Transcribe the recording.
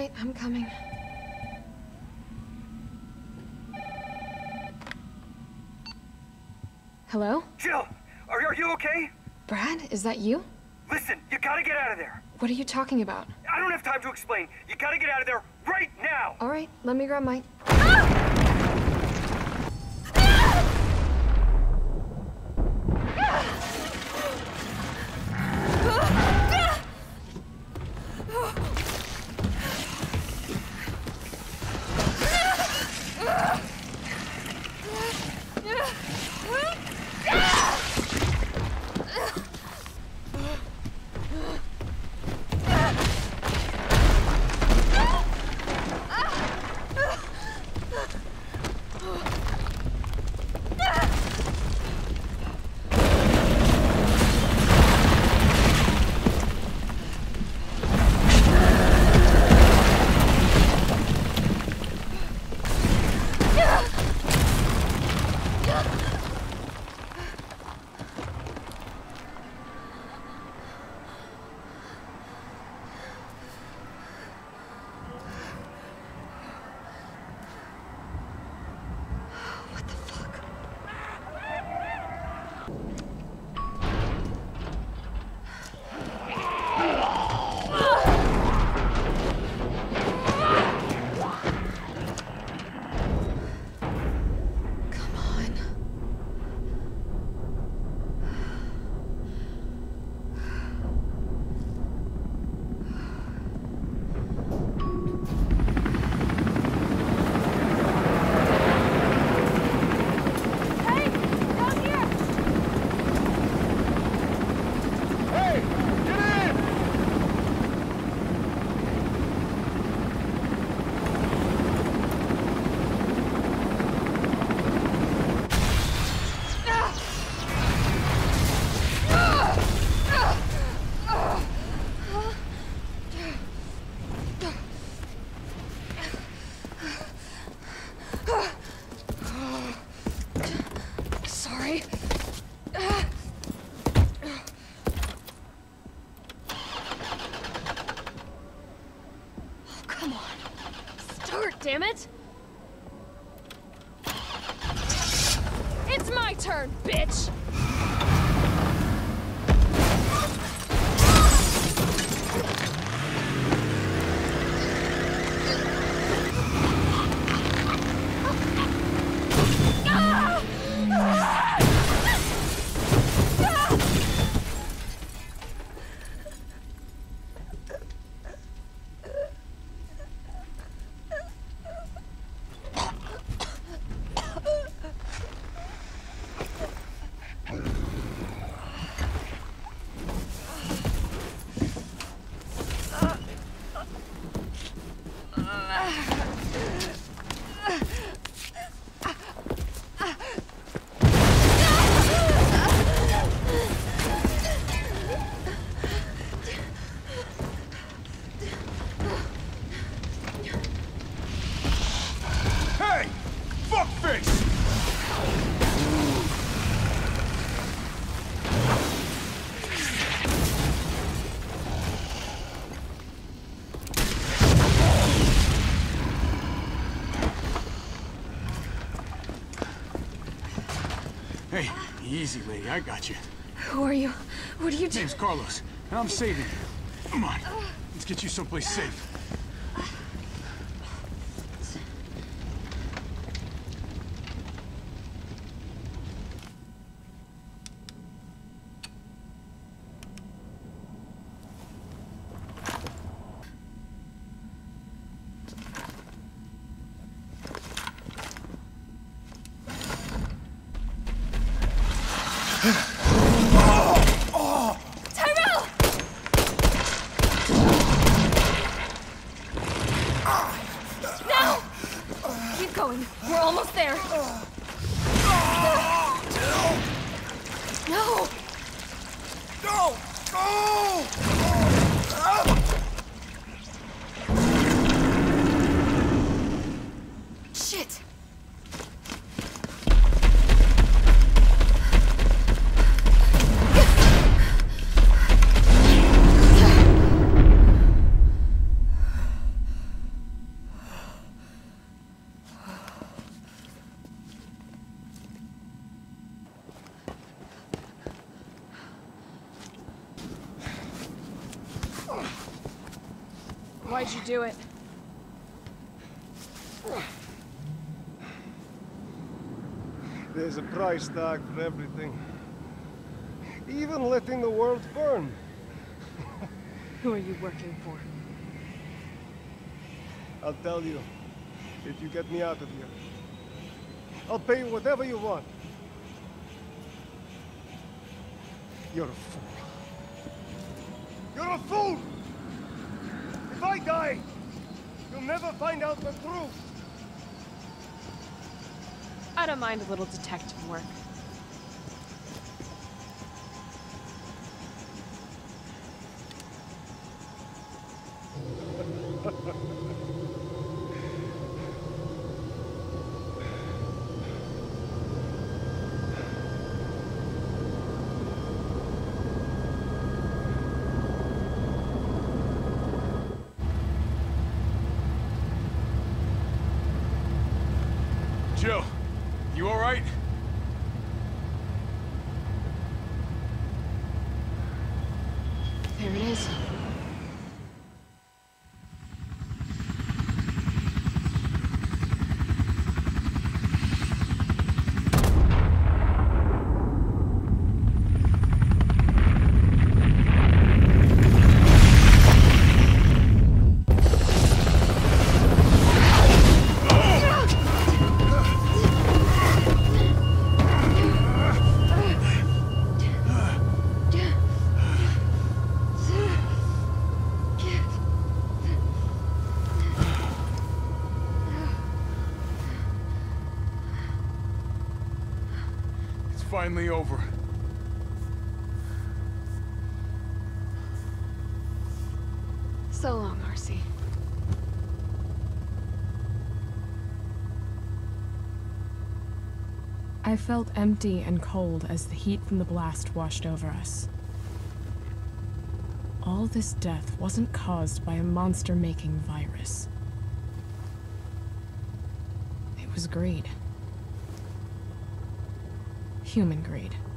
right, I'm coming. Hello? Jill, are you okay? Brad, is that you? Listen, you gotta get out of there. What are you talking about? I don't have time to explain. You gotta get out of there right now. All right, let me grab my... Sorry. Oh, come on. Start, damn it! It's my turn, bitch! Hey, easy, lady. I got you. Who are you? What are you doing? Name's Carlos, and I'm saving you. Come on, let's get you someplace safe. We're almost there. No! No! No! Shit! Why'd you do it? There's a price tag for everything. Even letting the world burn. Who are you working for? I'll tell you, if you get me out of here. I'll pay you whatever you want. You're a fool. You're a fool! If I die, you'll never find out the truth. I don't mind a little detective work. Jill, you all right? There it is. Finally over. So long, Arcee. I felt empty and cold as the heat from the blast washed over us. All this death wasn't caused by a monster-making virus. It was greed. Human greed.